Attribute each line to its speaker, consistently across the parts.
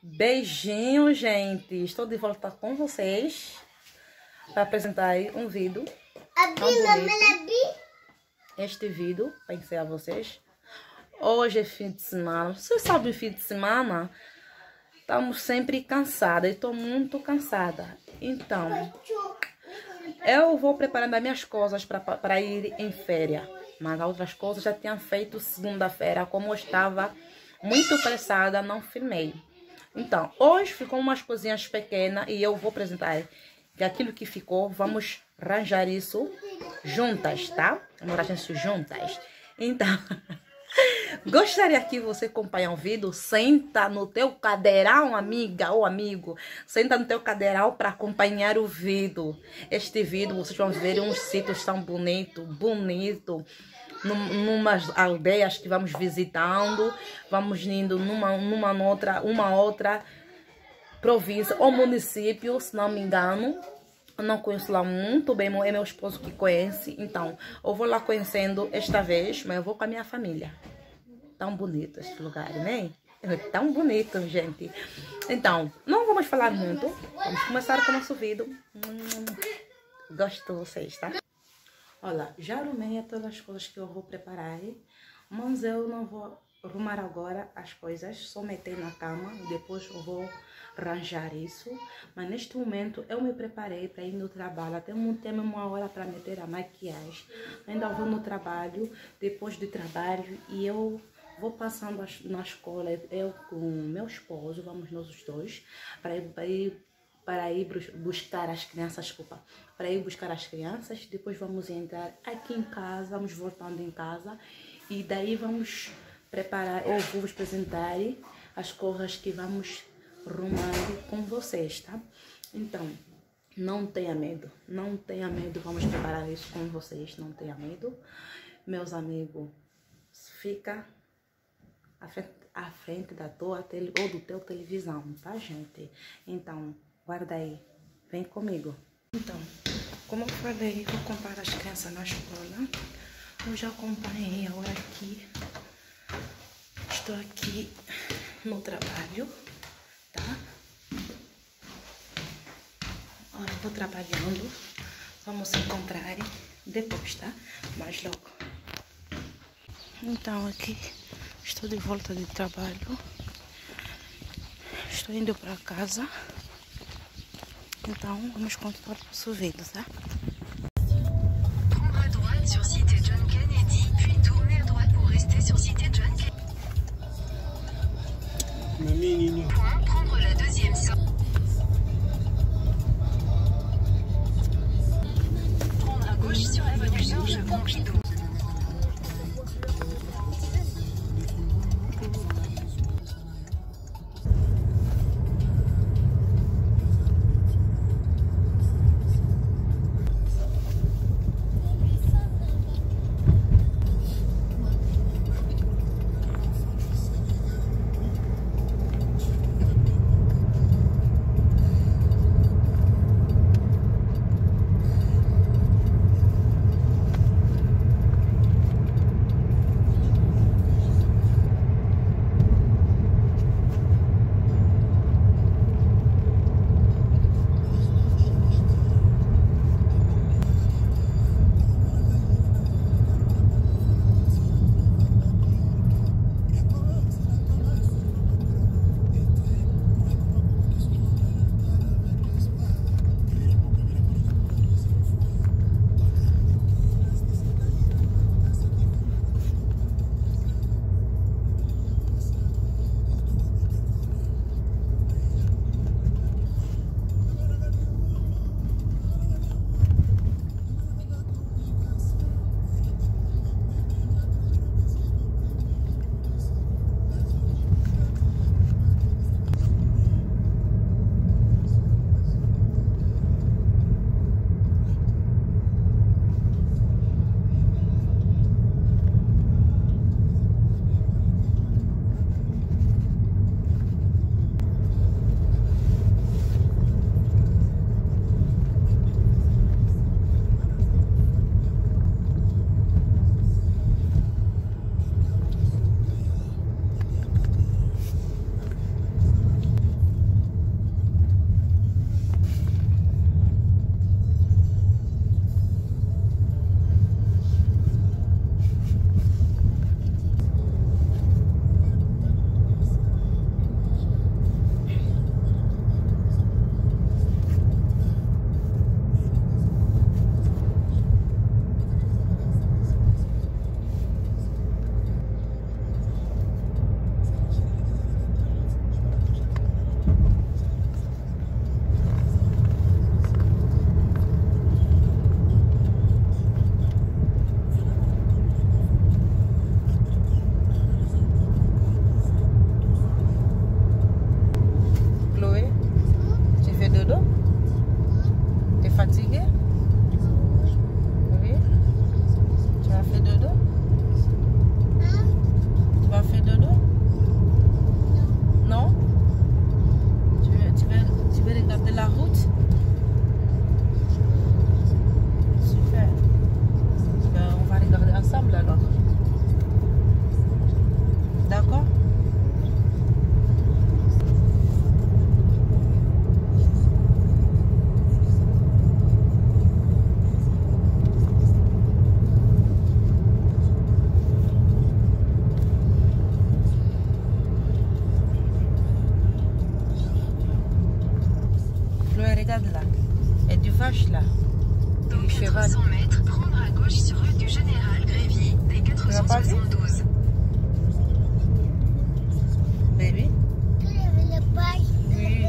Speaker 1: Beijinho, gente. Estou de volta com vocês para apresentar aí um vídeo tão bonito. Este vídeo para ensinar vocês. Hoje é fim de semana. Vocês sabem, fim de semana estamos sempre cansadas. Eu estou muito cansada. Então, eu vou preparando as minhas coisas para ir em férias. Mas as outras coisas já tinha feito segunda-feira. Como eu estava muito apressada, não filmei. Então, hoje ficou umas coisinhas pequenas e eu vou apresentar que aquilo que ficou, vamos arranjar isso juntas, tá? Vamos arranjar isso juntas. Então, gostaria que você acompanhe o vídeo. Senta no teu cadeirão, amiga ou amigo. Senta no teu cadeirão para acompanhar o vídeo. Este vídeo, vocês vão ver uns sítios tão bonitos, numas aldeias que vamos visitando, vamos indo uma outra província ou município, se não me engano. Eu não conheço lá muito bem, é meu esposo que conhece, então eu vou lá conhecendo esta vez, mas eu vou com a minha família. Tão bonito esse lugar, né? É tão bonito, gente. Então, não vamos falar muito, vamos começar com o nosso vídeo. Gosto de vocês, tá? Olha, já arrumei todas as coisas que eu vou preparar, mas eu não vou arrumar agora as coisas, só meter na cama, depois eu vou arranjar isso. Mas neste momento eu me preparei para ir no trabalho, até montei uma hora para meter a maquiagem. Ainda vou no trabalho, depois do trabalho, e eu vou passando na escola, eu com meu esposo, vamos nós os dois, para ir buscar as crianças, para ir buscar as crianças, depois vamos entrar aqui em casa, vamos voltando em casa, e daí vamos preparar, ou vou vos apresentar as coisas que vamos arrumar com vocês, tá? Então, não tenha medo, vamos preparar isso com vocês, não tenha medo. Meus amigos, fica à frente da tua ou do teu televisão, tá, gente? Então, guarda aí, vem comigo. Então, como eu falei, vou comprar as crianças na escola. Eu já acompanhei agora aqui. Estou aqui no trabalho, tá? Olha, estou trabalhando. Vamos se encontrar depois, tá? Mais logo. Então, aqui estou de volta de trabalho. Estou indo para casa. Então, vamos continuar o nosso vídeo, tá?
Speaker 2: Prendre à droite sur Cité John Kennedy, puis tourner à droite pour rester sur Cité John Kennedy. Point, prendre la deuxième sortie. Prendre à gauche sur l'avenue Georges Pompidou.
Speaker 1: vaches là.
Speaker 2: Dans
Speaker 1: Les chevals.
Speaker 2: 400 mètres, prendre à gauche sur rue du Général Grévy, T472.
Speaker 1: Baby. Oui.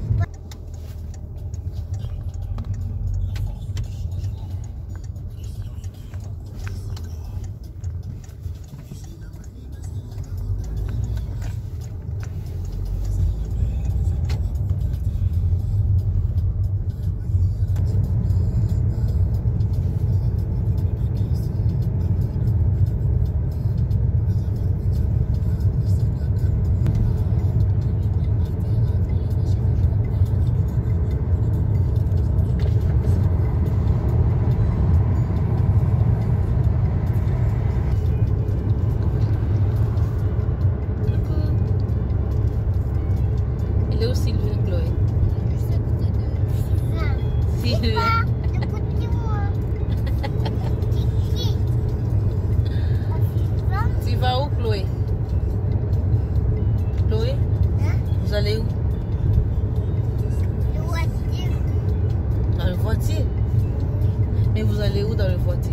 Speaker 1: Il est où Sylvain, Chloé? Sylvain. Tu vas où, Chloé? Chloé? Vous allez où? Dans la voiture? Mais vous allez où dans la voiture?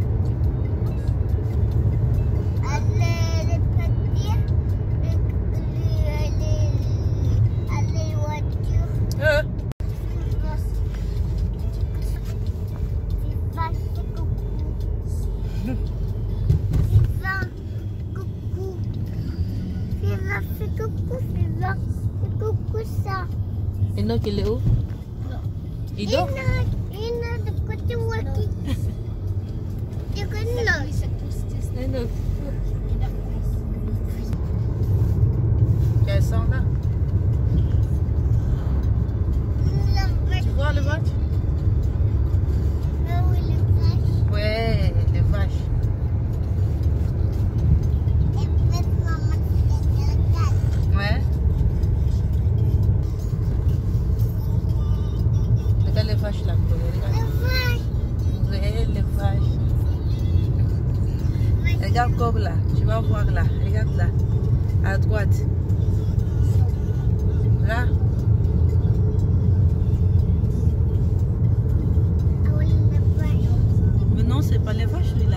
Speaker 1: Et donc il est où? Il dort? Quelles sont là? Tu vois le vache? Ouais, les vaches. Ouais. Regarde les vaches là, regarde. Ouais, les vaches. Regarde comme là, tu vas voir là, regarde là, à droite. Là. Mais non, c'est pas les vaches là.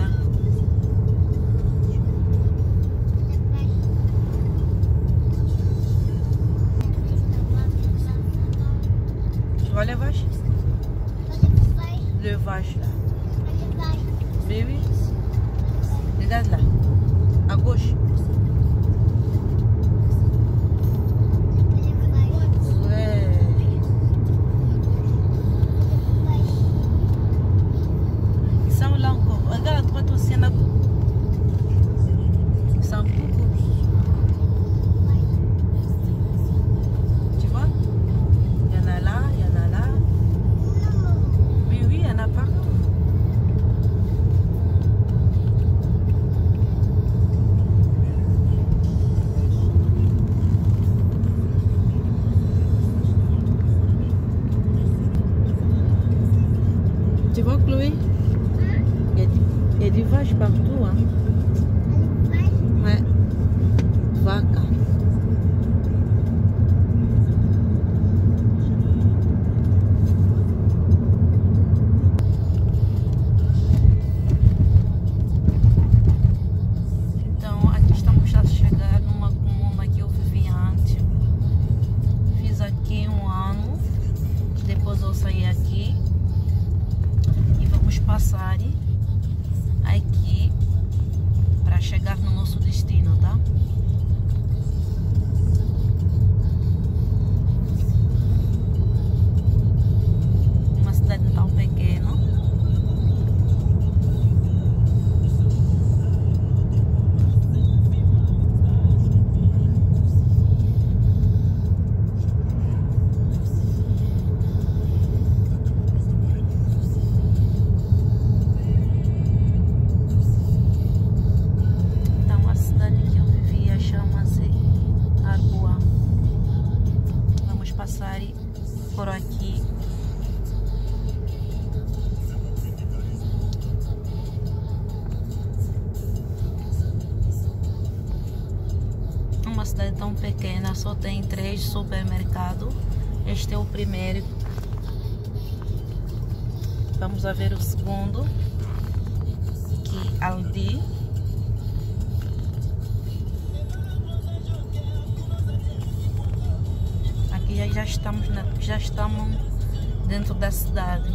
Speaker 1: Tu vois les vaches? Les vaches là. Mais oui. Regarde là. À gauche. Ouais. Ils sont là encore. Regarde à droite aussi, il y en a beaucoup. Ils sont beaucoup. Tu vois? Il y en a là, il y en a là. Oui, oui, il y en a partout. Tu vois, Chloé? Il y a des vaches partout. Hein? Ouais. Vaca. Então, aqui estamos a chegar numa comuna que eu vivi antes. Fiz aqui um ano. Depois eu saí aqui. E vamos passar aqui para chegar no nosso destino, tá? Uma cidade tão pequena. Por aqui. Uma cidade tão pequena, só tem 3 supermercados. Este é o primeiro. Vamos a ver o segundo, que Aldi. Aqui já estamos dentro da cidade.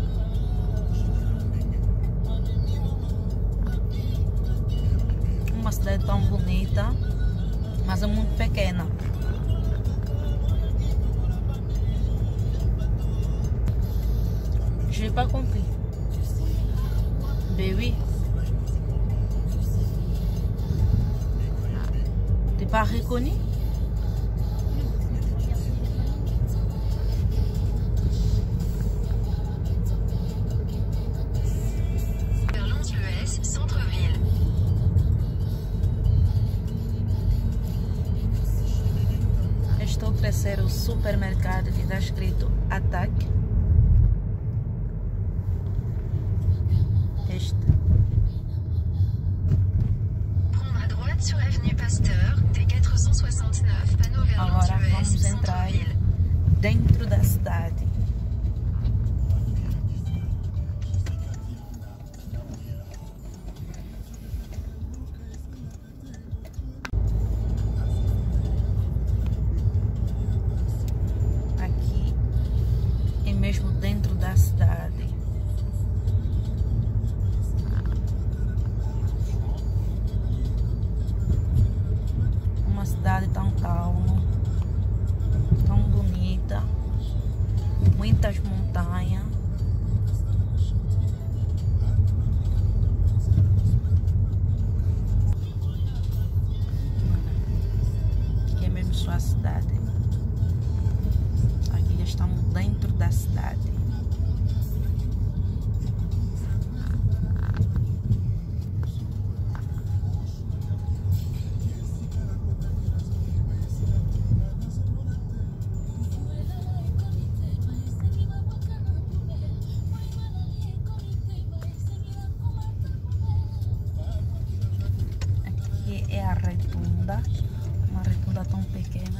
Speaker 1: Uma cidade tão bonita, mas é muito pequena. J'ai pas compris. Ben oui. T'es pas reconnu?
Speaker 2: Orleans-US, centre-ville.
Speaker 1: Este é o terceiro supermercado que está escrito Ataque.
Speaker 2: Prendre à droite sur avenue Pasteur, T469, panneau vers
Speaker 1: Agora
Speaker 2: Orleans-US,
Speaker 1: vamos entrar
Speaker 2: centre-ville.
Speaker 1: dentro da cidade. Aqui é mesmo dentro da cidade. Uma cidade tão calma, tão bonita, muitas montanhas. Aqui é mesmo só a cidade. Aqui já estamos dentro da cidade. Aqui é a Retunda, uma retunda tão pequena.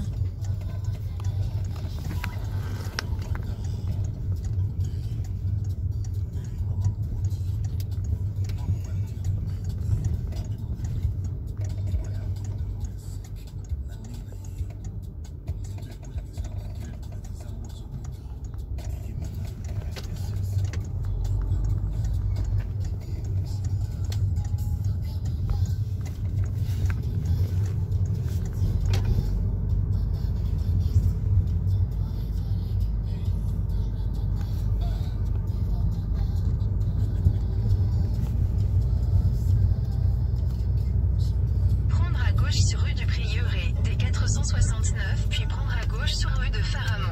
Speaker 2: Prendre à gauche sur rue du Prieuré, T469, puis prendre à gauche sur rue de Faramond.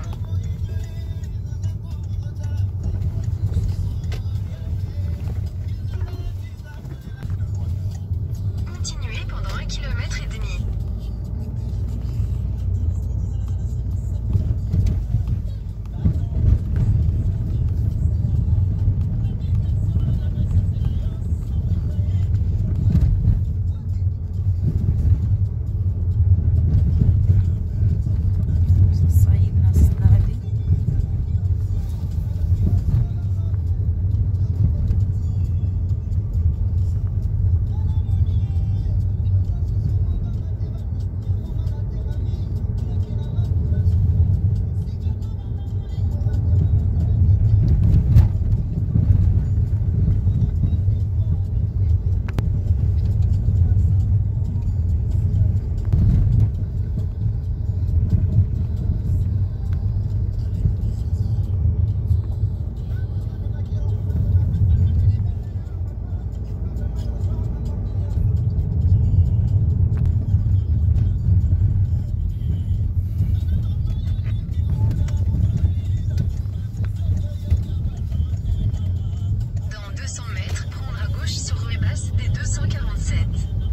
Speaker 2: Continuez pendant 1,5 km.
Speaker 1: Sair na cidade.
Speaker 2: Dans 200 mètres, prendre à gauche sur rue Basse, T247.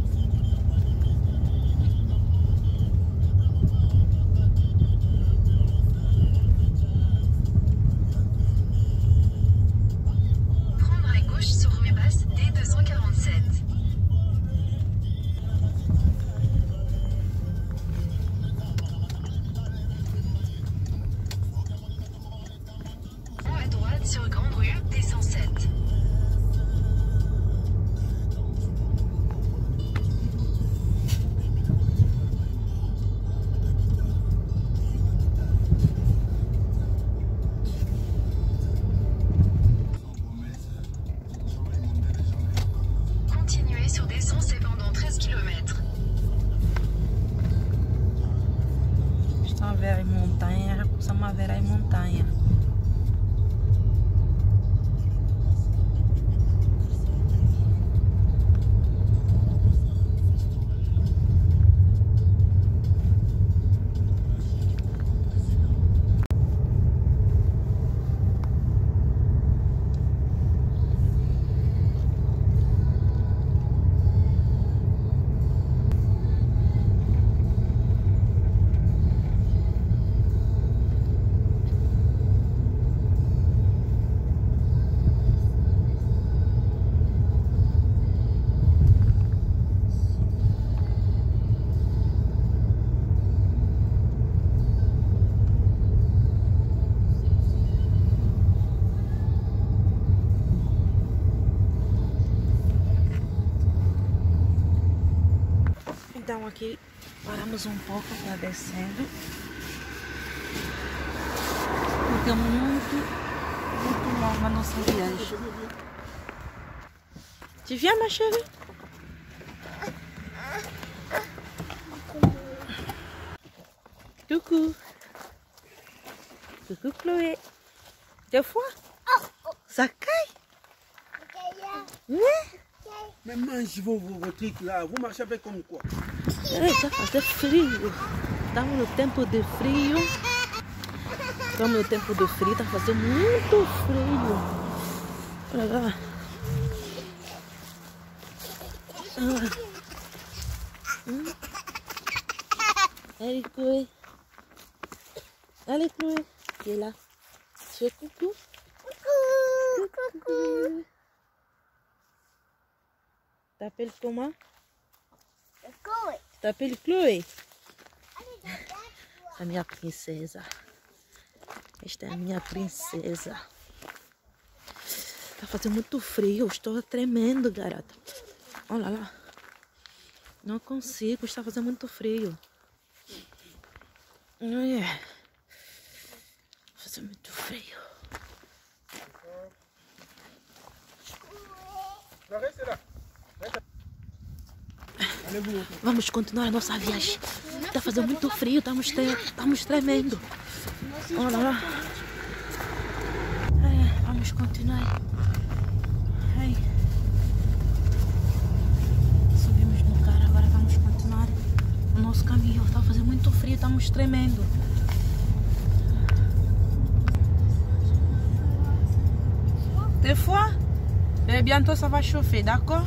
Speaker 2: Prendre à gauche sur rue Basse, T247. À droite sur Grande Rue, T105.
Speaker 1: Estamos a ver aí montanha. Então aqui paramos um pouco para descendo, porque é muito longa a nossa viagem. Tu viens, ma chérie? Coucou. Coucou Chloé. Des fois? Ça caille? Oui?
Speaker 3: Mais mange vos trucs là, vous marchez avec comme quoi?
Speaker 1: Está fazendo frio. Estamos no tempo de frio. Estamos no tempo de frio, está fazendo muito frio. Olha lá. Allez Chloé. Allez Chloé. Tu es là. Tu fais coucou. Coucou. T'appelles comment?
Speaker 4: Chloé.
Speaker 1: T'appelles Chloé? A minha princesa. Esta é a minha princesa. Tá fazendo muito frio. Estou tremendo, garota. Olha lá. Não consigo. Está fazendo muito frio. Olha. Fazendo muito frio. Vamos continuar a nossa viagem. Está fazendo muito frio, estamos tremendo. Olha lá. Vamos continuar. Ai. Subimos no carro, agora vamos continuar o nosso caminho. Está fazendo muito frio, estamos tremendo. Des fois, bientôt ça va chauffer, d'accord?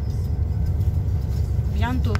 Speaker 1: Bientôt.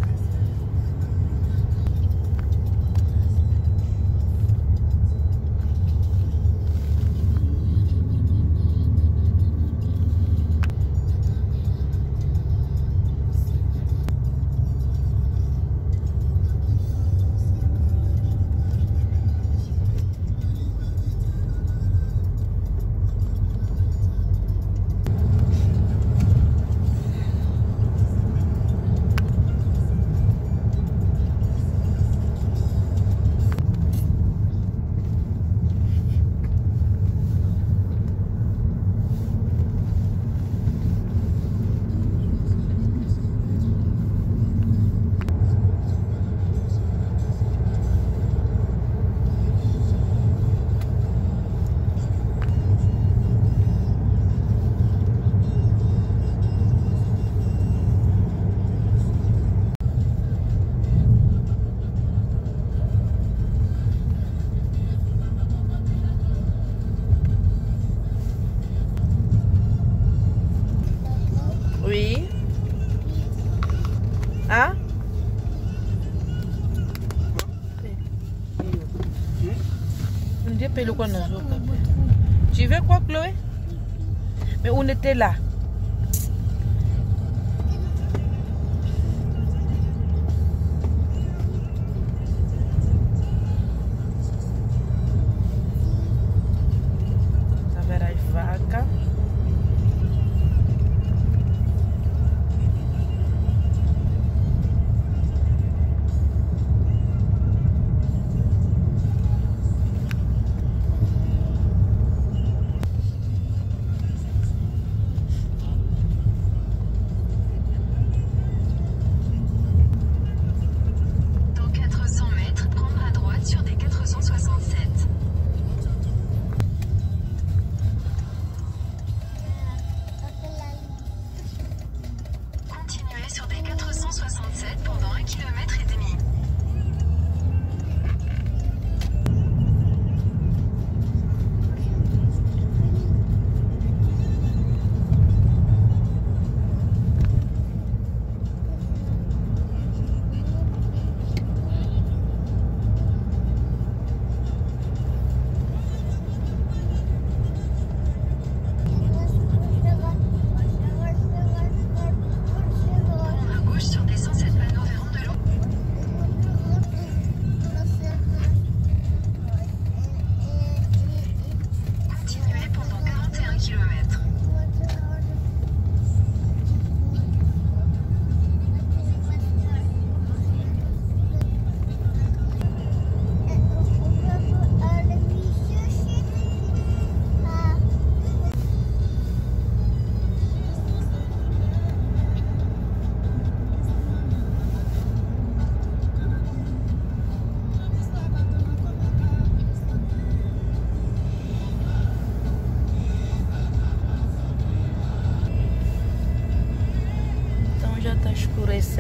Speaker 1: Oui. Ah? On dit pelo qu'on a joué. Tu veux quoi, Chloé? Mais on était là. Tá vendo as vacas?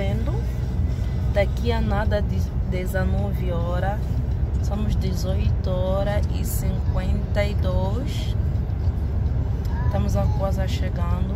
Speaker 1: anoitecendo. Daqui a nada de 19 horas. Somos 18h52. Estamos quase chegando.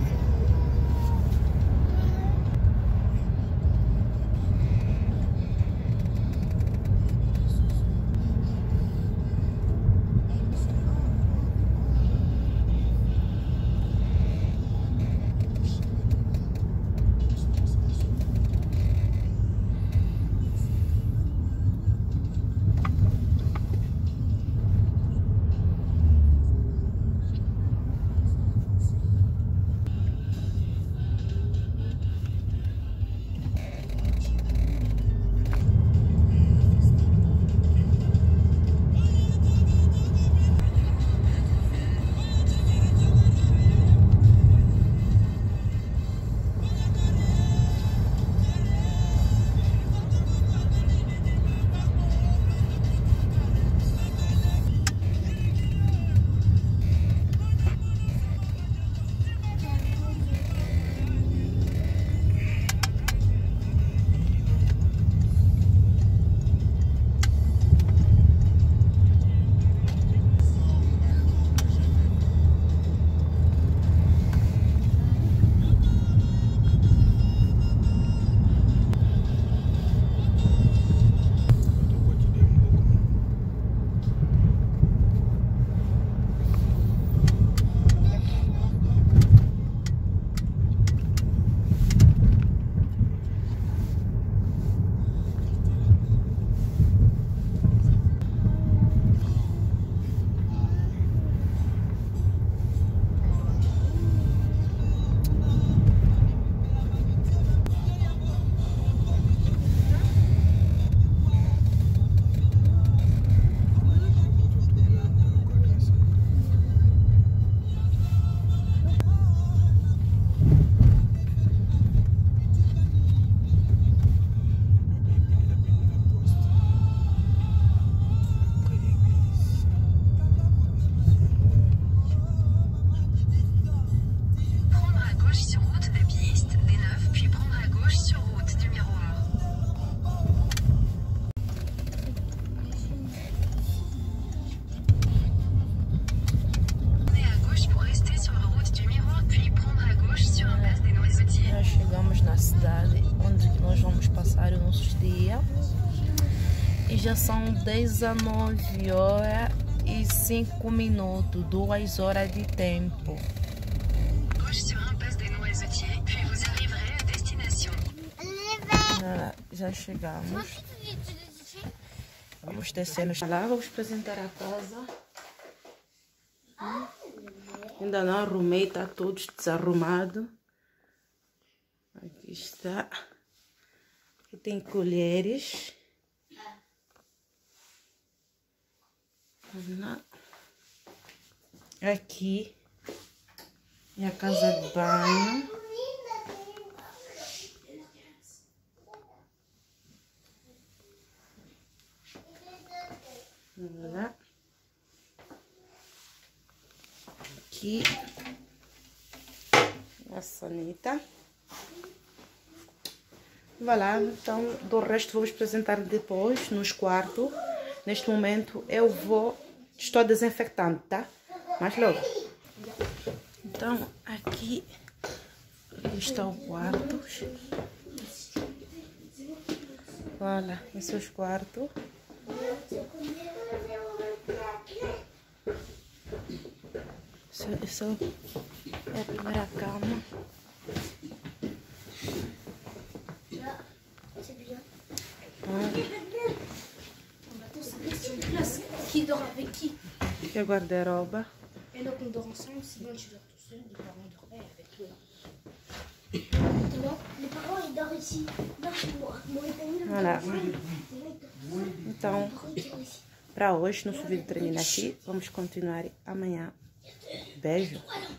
Speaker 1: Cidade onde nós vamos passar os nossos dias, e já são 19h05, 2 horas de tempo. Já chegamos, vamos descendo lá, vamos apresentar a casa. Ainda não arrumei, está tudo desarrumado. Aqui está. Aqui tem colheres. Aqui é a casa de banho. Olha. Aqui a sanita. Vai lá, então do resto vou apresentar depois nos quartos. Neste momento estou desinfectando, tá? Mas logo. Então aqui está o quarto. Olha, esse é os quartos. Essa é a primeira cama.
Speaker 4: Qui dort avec qui?
Speaker 1: Aqui é guarda-roupa.
Speaker 4: Et donc on dort ensemble, sinon tu dors tout seul, les parents dormaient avec toi. Non, les parents ils dorment ici. Non, moi
Speaker 1: Olha. Então, para hoje, nosso vídeo termina aqui. Vamos continuar amanhã. Beijo.